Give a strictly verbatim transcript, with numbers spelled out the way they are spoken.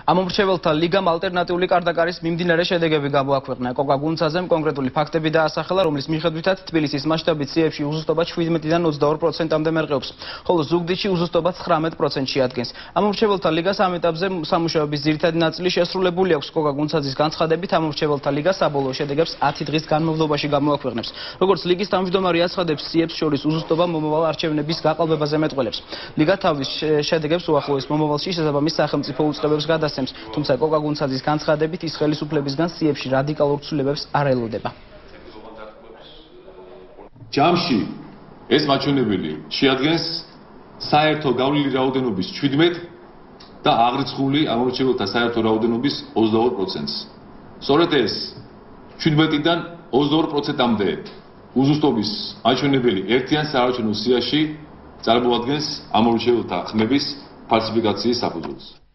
ამომრჩეველთა ლიგამ ალტერნატიული კარდაკარის მიმდინარე შედეგები გამოაქვეყნა. კოკა გუნცაძემ კონკრეტული ფაქტები დაასახელა, რომლის მიხედვითაც თბილისის მასშტაბით სიებში უზუსტობა შვიდმეტიდან ოცდაორ პროცენტამდე მერყეობს, ხოლო ზუგდიდში უზუსტობა ცხრამეტ პროცენტში ადგენს. ამომრჩეველთა ლიგას ამ ეტაპზე სამუშაოების ძირითადი ნაწილი შესრულებული აქვს. კოკა გუნცაძის განცხადებით, ამომრჩეველთა ლიგა საბოლოო შედეგებს ათი დღის განმავლობაში გამოაქვეყნებს. როგორც ლიგის თავმჯდომარე აცხადებს, სიებს შორის უზუსტობა მომავალ არჩევნების გაყალბებაზე მეტყველებს. ლიგა თავის შედეგებს უახლოეს მომავალში შესაბამის სახელმწიფო უწყებებს გადასცემს, თუმცა კოკა გუნცაძის განცხადებით ის ხელისუფლებისგან სიებში რადიკალურ ცვლილებებს არ ელოდება. ჯამში ეს მაჩვენებელი შეადგენს საერთო გავლილი რაოდენობის შვიდმეტ და აღრიცხული ამომრჩეველთა საერთო რაოდენობის ოცდაორ პროცენტს. სწორედ ეს შვიდმეტიდან ოცდაორ პროცენტამდე უზუსტობის მაჩვენებელი ერთიან საარჩევნო სიაში წარმოადგენს ამომრჩეველთა ხმების ფალსიფიკაციის საფუძველს.